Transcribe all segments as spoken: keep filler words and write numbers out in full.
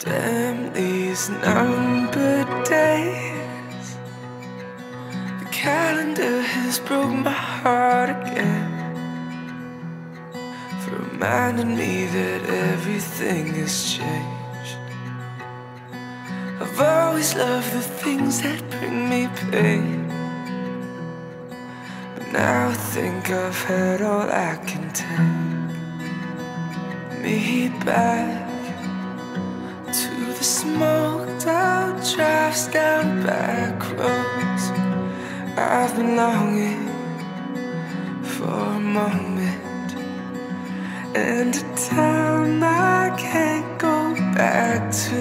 Damn these numbered days. The calendar has broke my heart again, for reminding me that everything has changed. I've always loved the things that bring me pain, but now I think I've had all I can take. Me back to the smoked out drives down back roads. I've been longing for a moment and a time I can't go back to.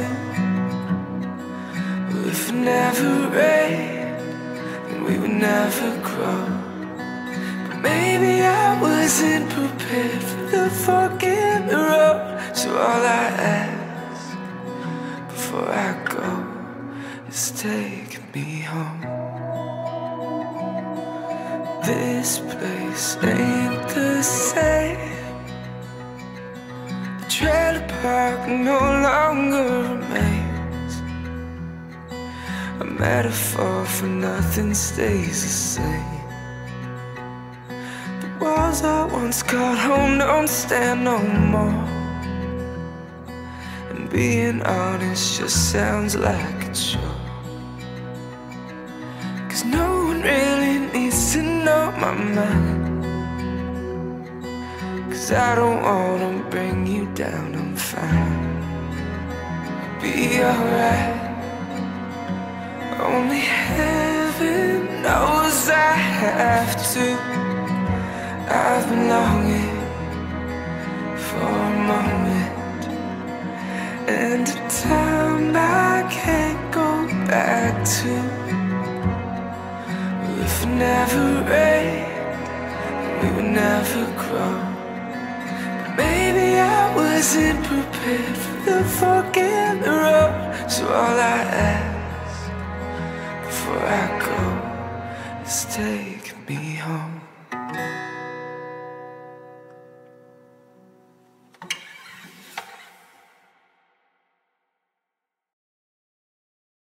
If it never rained, then we would never grow. But maybe I wasn't prepared for the fork in the road. So all I ask before I go is take me home. This place ain't the same. The trailer park no longer remains. A metaphor for nothing stays the same. The walls I once called home don't stand no more. And being honest just sounds like a chore. Cause no one really needs to know my mind. Cause I don't wanna bring you down, I'm fine. I'll be alright. Only heaven knows I have to. I've been longing for a moment and a time I can't go back to. If it never rained, we would never grow. But maybe I wasn't prepared for the fork in the road. So all I ask before I go is take me home.